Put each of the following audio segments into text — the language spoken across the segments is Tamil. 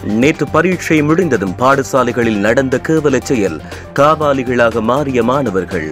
நேற்று பரீட்சை முடிந்ததும் பாடசாலைகளில் நடந்த கேவல செயல், காவாலிகளாக மாறிய மாணவர்கள்.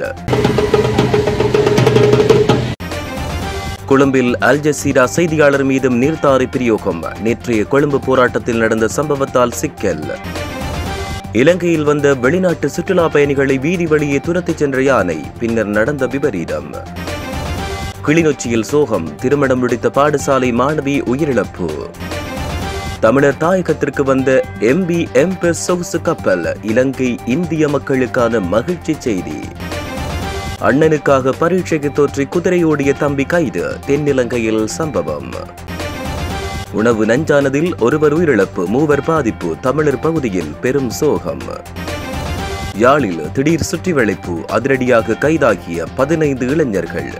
கொழும்பில் அல் ஜசீரா செய்தியாளர் மீதும் நீர்த்தாரை பிரயோகம். நேற்றைய கொழும்பு போராட்டத்தில் நடந்த சம்பவத்தால் சிக்கல். இலங்கையில் வந்த வெளிநாட்டு சுற்றுலா பயணிகளை வீதி வழியே துரத்திச் சென்ற யானை, பின்னர் நடந்த விபரீதம். கிளிநொச்சியில் சோகம், திருமணம் முடித்த பாடசாலை மாணவி உயிரிழப்பு. தமிழர் தாயகத்திற்கு வந்த MV எம்ப்ரஸ் சொகுசு கப்பல், இலங்கை இந்திய மக்களுக்கான மகிழ்ச்சி செய்தி. அண்ணனுக்காக பரீட்சைக்கு தோற்றி குதிரையோடிய தம்பி கைது, தென்னிலங்கையில் சம்பவம். உணவு நஞ்சானதில் ஒருவர் உயிரிழப்பு, 3 பாதிப்பு, தமிழர் பகுதியில் பெரும் சோகம். யாழில் திடீர் சுற்றிவளைப்பு, அதிரடியாக கைதாகிய 15 இளைஞர்கள்.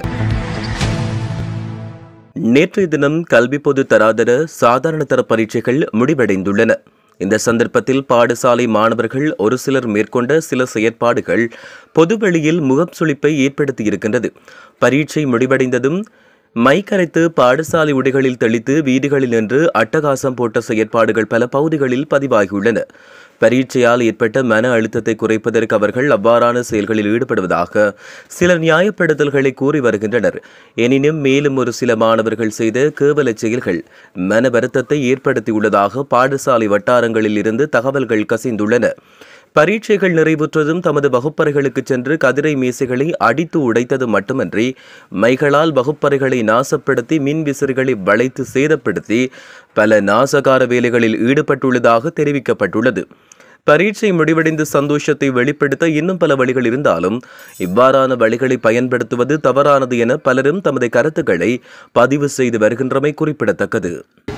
நேற்றைய தினம் கல்வி பொது தராதர சாதாரண தர பரீட்சைகள் முடிவடைந்துள்ளன. இந்த சந்தர்ப்பத்தில் பாடசாலை மாணவர்கள் ஒரு சிலர் மேற்கொண்ட சில செயற்பாடுகள் பொதுவெளியில் முகம் சுளிப்பை ஏற்படுத்தியிருக்கின்றது. பரீட்சை முடிவடைந்ததும் மைக்கரைத்து பாடசாலை உடைகளில் தெளித்து வீதிகளில் நின்று அட்டகாசம் போட்ட செயற்பாடுகள் பல பகுதிகளில் பதிவாகியுள்ளன. பரீட்சையால் ஏற்பட்ட மன அழுத்தத்தை குறைப்பதற்கு அவர்கள் அவ்வாறான செயல்களில் ஈடுபடுவதாக சிலர் நியாயப்படுத்தல்களை கூறி வருகின்றனர். எனினும் மேலும் ஒரு சில மாணவர்கள் செய்த கேவல செயல்கள் மன வருத்தத்தை ஏற்படுத்தியுள்ளதாக பாடசாலை வட்டாரங்களில் இருந்து தகவல்கள் கசிந்துள்ளன. பரீட்சைகள் நிறைவுற்றதும் தமது வகுப்பறைகளுக்கு சென்று கதிரை மேசைகளை அடித்து உடைத்தது மட்டுமன்றி மைகளால் வகுப்பறைகளை நாசப்படுத்தி மின் விசிறிகளை வளைத்து சேதப்படுத்தி பல நாசகார வேலைகளில் ஈடுபட்டுள்ளதாக தெரிவிக்கப்பட்டுள்ளது. பரீட்சை முடிவடைந்த சந்தோஷத்தை வெளிப்படுத்த இன்னும் பல வழிகள் இருந்தாலும் இவ்வாறான வழிகளை பயன்படுத்துவது தவறானது என பலரும் தமது கருத்துக்களை பதிவு செய்து வருகின்றமை குறிப்பிடத்தக்கது.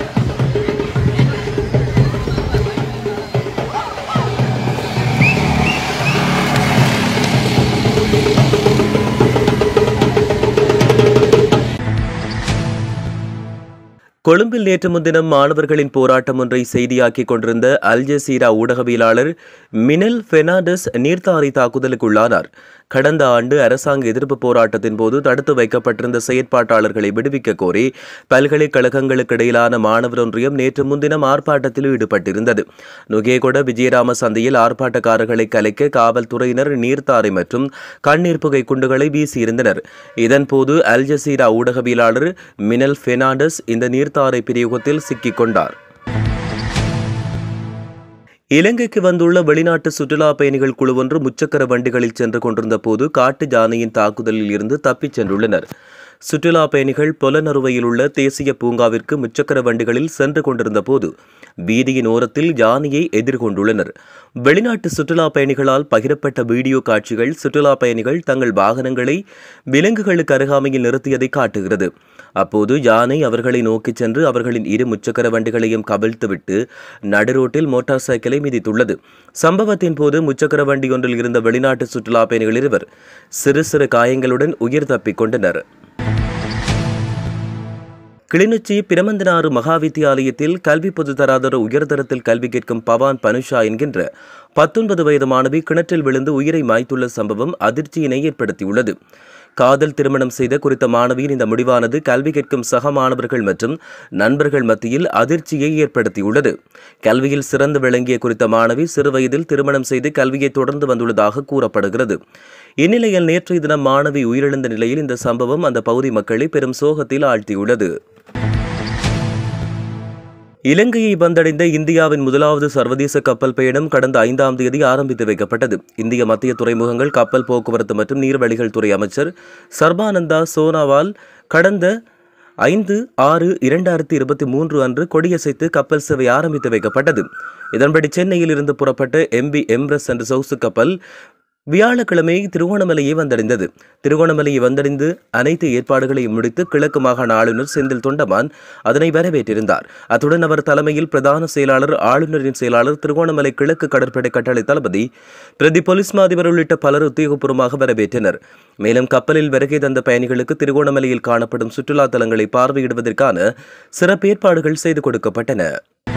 கொழும்பில் நேற்று முன்தினம் மாணவர்களின் போராட்டம் ஒன்றை செய்தியாக்கிக் கொண்டிருந்த அல் ஜசீரா ஊடகவியலாளர் மினல் பெர்னாண்டஸ் நீர்த்தாரை தாக்குதலுக்குள்ளானார். கடந்த ஆண்டு அரசாங்க எதிர்ப்பு போராட்டத்தின் போது தடுத்து வைக்கப்பட்டிருந்த செயற்பாட்டாளர்களை விடுவிக்க கோரி பல்கலைக்கழகங்களுக்கு இடையிலான மாணவர் ஒன்றியம் நேற்று முன்தினம் ஆர்ப்பாட்டத்தில் ஈடுபட்டிருந்தது. நுகேகொட விஜயராம சந்தையில் ஆர்ப்பாட்டக்காரர்களை கலைக்க காவல்துறையினர் நீர்த்தாரை மற்றும் கண்ணீர் புகை குண்டுகளை வீசியிருந்தனர். இதன்போது அல் ஜசீரா ஊடகவியலாளர் மினல் பெர்னாண்டஸ் இந்த நீர்த்தாரை பிரயோகத்தில் சிக்கிக் கொண்டார். இலங்கைக்கு வந்துள்ள வெளிநாட்டு சுற்றுலா பயணிகள் குழு ஒன்று முச்சக்கர வண்டிகளில் சென்று கொண்டிருந்த போது காட்டு யானையின் தாக்குதலில் இருந்து தப்பிச் சென்றுள்ளனர். சுற்றுலா பயணிகள் பொலனறுவையில் உள்ள தேசிய பூங்காவிற்கு முச்சக்கர வண்டிகளில் சென்று கொண்டிருந்த போது வீதியின் ஓரத்தில் யானையை எதிர்கொண்டுள்ளனர். வெளிநாட்டு சுற்றுலா பயணிகளால் பகிரப்பட்ட வீடியோ காட்சிகள் சுற்றுலா பயணிகள் தங்கள் வாகனங்களை விலங்குகளுக்கு அருகாமையில் நிறுத்தியதை காட்டுகிறது. அப்போது யானை அவர்களை நோக்கிச் சென்று அவர்களின் 2 முச்சக்கர வண்டிகளையும் கவிழ்த்துவிட்டு நடுரோட்டில் மோட்டார் சைக்கிளை மிதித்துள்ளது. சம்பவத்தின் போது முச்சக்கர வண்டி ஒன்றில் இருந்த வெளிநாட்டு சுற்றுலா பயணிகள் 2 சிறு சிறு காயங்களுடன் உயிர் தப்பிக் கொண்டனர். கிளிநொச்சி பிரமந்தனாறு மகாவித்தியாலயத்தில் கல்வி பொதுத்தராதர உயர்தரத்தில் கல்வி கேட்கும் பவான் பனுஷா என்கின்ற 19 வயது மாணவி கிணற்றில் விழுந்து உயிரை மாய்த்துள்ள சம்பவம் அதிர்ச்சியினை ஏற்படுத்தியுள்ளது. காதல் திருமணம் செய்த குறித்த மாணவியின் இந்த முடிவானது கல்வி கேட்கும் சக மாணவர்கள் மற்றும் நண்பர்கள் மத்தியில் அதிர்ச்சியை ஏற்படுத்தியுள்ளது. கல்வியில் சிறந்து விளங்கிய குறித்த மாணவி சிறுவயதில் திருமணம் செய்து கல்வியை தொடர்ந்து வந்துள்ளதாக கூறப்படுகிறது. இந்நிலையில் நேற்றைய தினம் மாணவி உயிரிழந்த நிலையில் இந்த சம்பவம் அந்த பகுதி மக்களை பெரும் சோகத்தில் ஆழ்த்தியுள்ளது. இலங்கையை வந்தடைந்த இந்தியாவின் முதலாவது சர்வதேச கப்பல் பயணம் கடந்த 5ஆம் தேதி ஆரம்பித்து வைக்கப்பட்டது. இந்திய மத்திய துறைமுகங்கள் கப்பல் போக்குவரத்து மற்றும் நீர்வழிகள் துறை அமைச்சர் சர்பானந்தா சோனாவால் கடந்த 5/6/2023 அன்று கொடியசைத்து கப்பல் சேவை ஆரம்பித்து வைக்கப்பட்டது. இதன்படி சென்னையில் இருந்து புறப்பட்ட MV எம்ப்ரஸ் என்ற சொகுசு கப்பல் வியாழக்கிழமை திருகோணமலையை வந்தடைந்தது. திருகோணமலையை வந்தடைந்து அனைத்து ஏற்பாடுகளையும் முடித்து கிழக்கு மாகாண ஆளுநர் செந்தில் தொண்டமான் அதனை வரவேற்றிருந்தார். அத்துடன் அவர் தலைமையில் பிரதான செயலாளர், ஆளுநரின் செயலாளர், திருகோணமலை கிழக்கு கடற்படை கட்டளை தளபதி, பிரதி போலீஸ் மாதிபர் உள்ளிட்ட பலர் உத்தியோகபூர்வமாக வரவேற்றனர். மேலும் கப்பலில் வருகை தந்த பயணிகளுக்கு திருகோணமலையில் காணப்படும் சுற்றுலா தலங்களை பார்வையிடுவதற்கான சிறப்பு ஏற்பாடுகள் செய்து கொடுக்கப்பட்டன.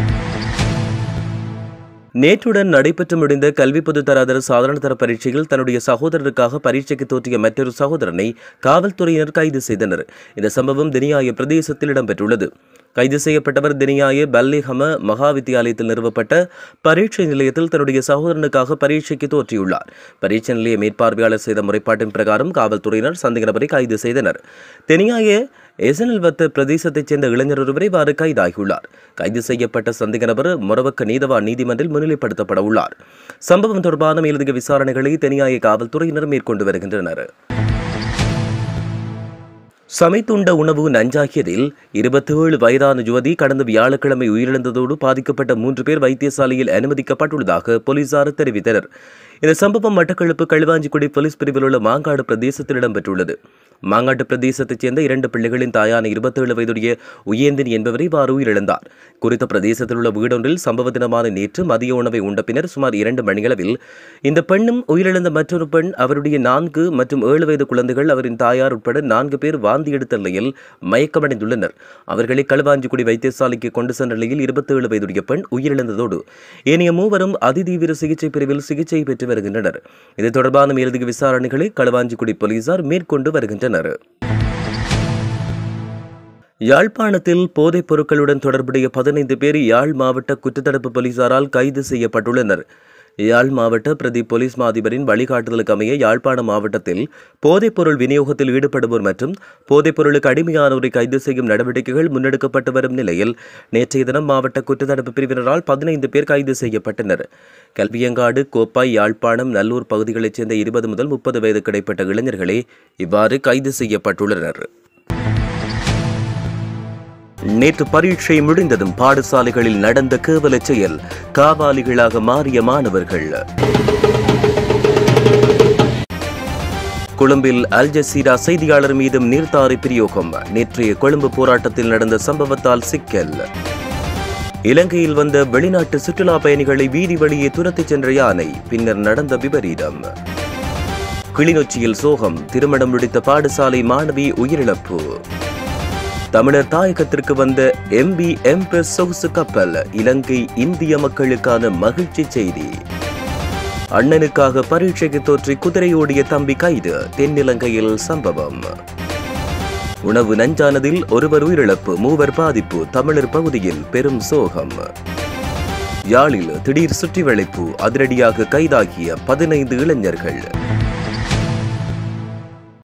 நேற்றுடன் நடைபெற்று முடிந்த கல்வி பொதுத்தராதர சாதாரண தர பரீட்சையில் தன்னுடைய சகோதரருக்காக பரீட்சைக்கு தோற்றிய மற்றொரு சகோதரனை காவல்துறையினர் கைது செய்தனர். இந்த சம்பவம் தினியாய பிரதேசத்தில் இடம்பெற்றுள்ளது. கைது செய்யப்பட்டவர் தினியாய பல்லிஹம மகா வித்தியாலயத்தில் நிறுவப்பட்ட பரீட்சை நிலையத்தில் தன்னுடைய சகோதரனுக்காக பரீட்சைக்கு தோற்றியுள்ளார். பரீட்சை நிலைய மேற்பார்வையாளர் செய்த முறைப்பாட்டின் பிரகாரம் காவல்துறையினர் சந்தேக நபரை கைது செய்தனர். தெனியாய எசனல்வத்த பிரதேசத்தைச் சேர்ந்த இளைஞர் ஒருவர் இவ்வாறு கைதாகியுள்ளார். கைது செய்யப்பட்ட சந்தேக நபர் மொரவக்க நீதவான் நீதிமன்றில் முன்னிலைப்படுத்தப்பட உள்ளார். சம்பவம் தொடர்பான மேலதிக விசாரணைகளை தெனியாய காவல்துறையினர் மேற்கொண்டு வருகின்றனர். சமைத்துண்ட உணவு நஞ்சாகியதில் 27 வயதான யுவதி கடந்த வியாழக்கிழமை உயிரிழந்ததோடு பாதிக்கப்பட்ட 3 பேர் வைத்தியசாலையில் அனுமதிக்கப்பட்டுள்ளதாக போலீசார் தெரிவித்தனர். இந்த சம்பவம் மட்டக்களப்பு களுவாஞ்சிக்குடி போலீஸ் பிரிவில் உள்ள மாங்காடு பிரதேசத்தில் இடம்பெற்றுள்ளது. மாங்காட்டு பிரதேசத்தைச் சேர்ந்த 2 பிள்ளைகளின் தாயான 27 வயதுடைய உயேந்தின் என்பவர் இவ்வாறு உயிரிழந்தார். குறித்த பிரதேசத்தில் உள்ள வீடொன்றில் சம்பவ தினமான நேற்று மதிய உணவை உண்ட பின்னர் சுமார் 2 மணியளவில் இந்த பெண்ணும் உயிரிழந்த மற்றொரு பெண், அவருடைய 4 மற்றும் 7 வயது குழந்தைகள், அவரின் தாயார் உட்பட 4 பேர் வாந்தி எடுத்த நிலையில் மயக்கமடைந்துள்ளனர். அவர்களை களுவாஞ்சிக்குடி வைத்தியசாலைக்கு கொண்டு சென்ற நிலையில் 27 வயதுடைய பெண் உயிரிழந்ததோடு ஏனைய 3 வரும் அதிதீவிர சிகிச்சை பிரிவில் சிகிச்சை பெற்று வருகின்றனர். இது தொடர்பான மேலதிக விசாரணைகளை களுவாஞ்சிக்குடி போலீசார் மேற்கொண்டு வருகின்றனர். யாழ்ப்பாணத்தில் போதைப் பொருட்களுடன் தொடர்புடைய 15 பேர் யாழ் மாவட்ட குற்றத்தடுப்பு போலீசாரால் கைது செய்யப்பட்டுள்ளனர். யாழ் மாவட்ட பிரதி போலீஸ் மாதிபரின் வழிகாட்டுதலுக்கு அமைய யாழ்ப்பாண மாவட்டத்தில் போதைப்பொருள் விநியோகத்தில் ஈடுபடுவோர் மற்றும் போதைப்பொருளுக்கு அடிமையானோரை கைது செய்யும் நடவடிக்கைகள் முன்னெடுக்கப்பட்டு வரும் நிலையில் நேற்றைய தினம் மாவட்ட குற்றத்தடுப்பு பிரிவினரால் 15 பேர் கைது செய்யப்பட்டனர். கல்வியங்காடு, கோப்பாய், யாழ்ப்பாணம், நல்லூர் பகுதிகளைச் சேர்ந்த 20 முதல் 30 வயதுக்கு இடைப்பட்ட இளைஞர்களே இவ்வாறு கைது செய்யப்பட்டுள்ளனர். நேற்று பரீட்சை முடிந்ததும் பாடசாலைகளில் நடந்த கேவல செயல், காவாலிகளாக மாறிய மாணவர்கள். கொழும்பில் அல் ஜசீரா செய்தியாளர் மீதும் நீர்த்தாரை பிரயோகம். நேற்றைய கொழும்பு போராட்டத்தில் நடந்த சம்பவத்தால் சிக்கல். இலங்கையில் வந்த வெளிநாட்டு சுற்றுலா பயணிகளை வீதி வழியே துரத்திச் சென்ற யானை, பின்னர் நடந்த விபரீதம். கிளிநொச்சியில் சோகம், திருமணம் முடித்த பாடசாலை மாணவி உயிரிழப்பு. தமிழர் தாயகத்திற்கு வந்த MV எம்ப்ரஸ் சொகுசு கப்பல், இலங்கை இந்திய மக்களுக்கான மகிழ்ச்சி செய்தி. அண்ணனுக்காக பரீட்சைக்கு தோற்றி குதிரையோடிய தம்பி கைது, தென்னிலங்கையில் சம்பவம். உணவு நஞ்சானதில் ஒருவர் உயிரிழப்பு, 3 பாதிப்பு, தமிழர் பகுதியில் பெரும் சோகம். யாழில் திடீர் சுற்றி வளைப்பு, அதிரடியாக கைதாகிய 15 இளைஞர்கள்.